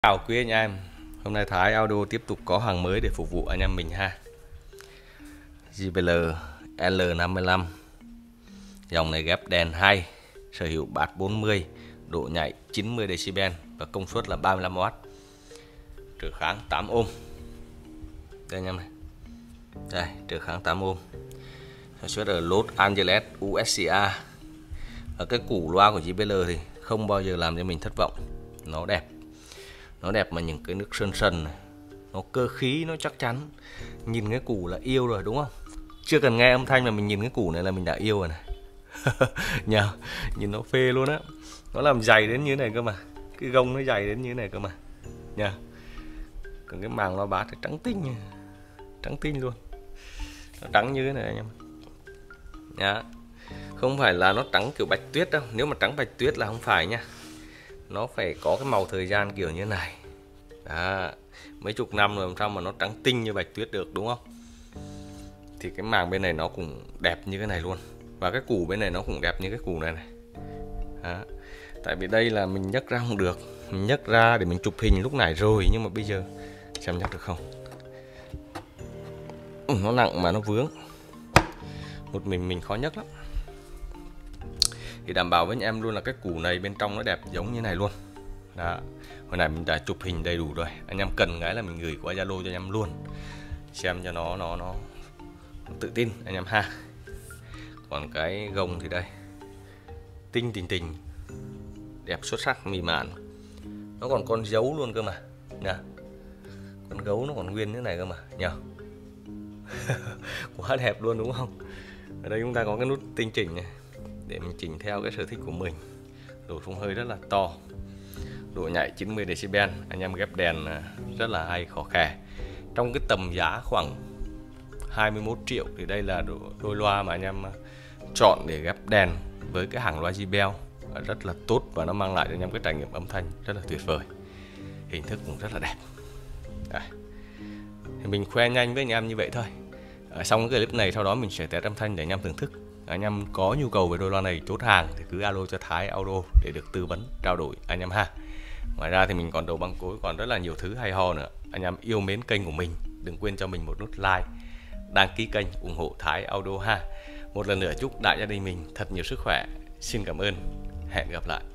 Chào quý anh em, hôm nay Thái Audio tiếp tục có hàng mới để phục vụ anh em mình ha. JBL L55, dòng này ghép đèn hay, sở hữu bass 40, độ nhạy 90 decibel và công suất là 35W, trở kháng 8 ohm. Đây anh em này, đây trở kháng 8 ohm, sản xuất ở Los Angeles, USA. Ở cái củ loa của JBL thì không bao giờ làm cho mình thất vọng, nó đẹp. Nó đẹp mà những cái nước sơn sần này, nó cơ khí, nó chắc chắn. Nhìn cái củ là yêu rồi đúng không? Chưa cần nghe âm thanh mà mình nhìn cái củ này là mình đã yêu rồi này. Nhờ, nhìn nó phê luôn á. Nó làm dày đến như thế này cơ mà. Cái gông nó dày đến như thế này cơ mà. Nhờ. Còn cái màng loa bass thì trắng tinh nha. Trắng tinh luôn. Nó trắng như thế này anh em. Nhá. Không phải là nó trắng kiểu bạch tuyết đâu. Nếu mà trắng bạch tuyết là không phải nha. Nó phải có cái màu thời gian kiểu như này. Đó, mấy chục năm rồi làm sao mà nó trắng tinh như bạch tuyết được đúng không? Thì cái màng bên này nó cũng đẹp như cái này luôn. Và cái củ bên này nó cũng đẹp như cái củ này này. Đó. Tại vì đây là mình nhấc ra không được. Mình nhấc ra để mình chụp hình lúc này rồi. Nhưng mà bây giờ xem nhấc được không? Nó nặng mà nó vướng. Một mình khó nhấc lắm. Thì đảm bảo với anh em luôn là cái củ này bên trong nó đẹp giống như này luôn. Đó. Hồi nãy mình đã chụp hình đầy đủ rồi. Anh em cần cái là mình gửi qua Zalo cho anh em luôn. Xem cho nó tự tin anh em ha. Còn cái gông thì đây. Tinh tình. Đẹp xuất sắc mì mạn. Nó còn con dấu luôn cơ mà. Nha. Con gấu nó còn nguyên như này cơ mà nhờ. Quá đẹp luôn đúng không? Ở đây chúng ta có cái nút tinh chỉnh này để mình chỉnh theo cái sở thích của mình. Độ phun hơi rất là to, độ nhạy 90 decibel, anh em ghép đèn rất là hay, khỏ khè. Trong cái tầm giá khoảng 21 triệu thì đây là đôi loa mà anh em chọn để ghép đèn với cái hàng loa JBL rất là tốt, và nó mang lại cho anh em cái trải nghiệm âm thanh rất là tuyệt vời. Hình thức cũng rất là đẹp. Đây. Thì mình khoe nhanh với anh em như vậy thôi. Xong cái clip này sau đó mình sẽ test âm thanh để anh em thưởng thức. Anh em có nhu cầu về đôi loa này chốt hàng thì cứ alo cho Thái Audio để được tư vấn trao đổi anh em ha. Ngoài ra thì mình còn đầu băng cối, còn rất là nhiều thứ hay ho nữa. Anh em yêu mến kênh của mình, đừng quên cho mình một nút like, đăng ký kênh ủng hộ Thái Audio ha. Một lần nữa chúc đại gia đình mình thật nhiều sức khỏe. Xin cảm ơn. Hẹn gặp lại.